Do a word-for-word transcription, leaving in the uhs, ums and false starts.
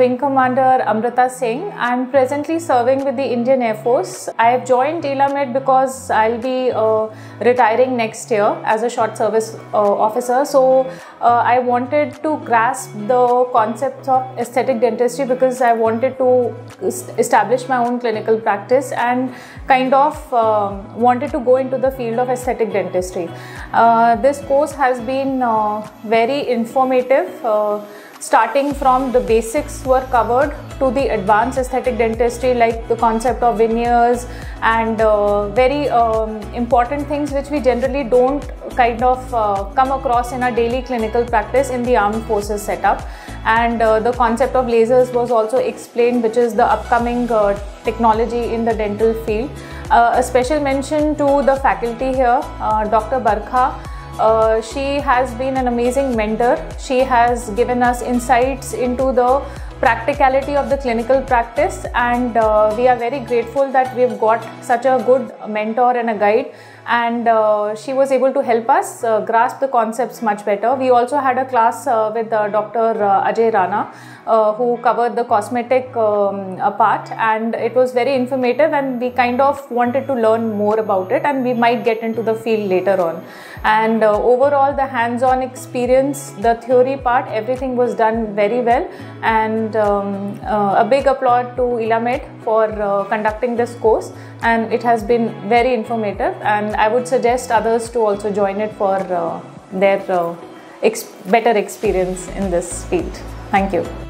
Wing Commander Amrita Singh. I'm presently serving with the Indian Air Force. I have joined ELAMED because I'll be uh, retiring next year as a short service uh, officer. So uh, I wanted to grasp the concepts of aesthetic dentistry because I wanted to establish my own clinical practice and kind of um, wanted to go into the field of aesthetic dentistry. Uh, this course has been uh, very informative. Uh, Starting from the basics were covered to the advanced aesthetic dentistry, like the concept of veneers and uh, very um, important things which we generally don't kind of uh, come across in our daily clinical practice in the armed forces setup. And uh, the concept of lasers was also explained, which is the upcoming uh, technology in the dental field. Uh, a special mention to the faculty here, uh, Doctor Barkha. Uh, she has been an amazing mentor. She has given us insights into the practicality of the clinical practice, and uh, we are very grateful that we've got such a good mentor and a guide, and uh, she was able to help us uh, grasp the concepts much better. We also had a class uh, with uh, Doctor Ajay Rana uh, who covered the cosmetic um, part, and it was very informative, and we kind of wanted to learn more about it, and we might get into the field later on. And uh, overall, the hands-on experience, the theory part, everything was done very well, and um, uh, a big applaud to ELAMED for uh, conducting this course, and it has been very informative, and I would suggest others to also join it for uh, their uh, ex better experience in this field. Thank you.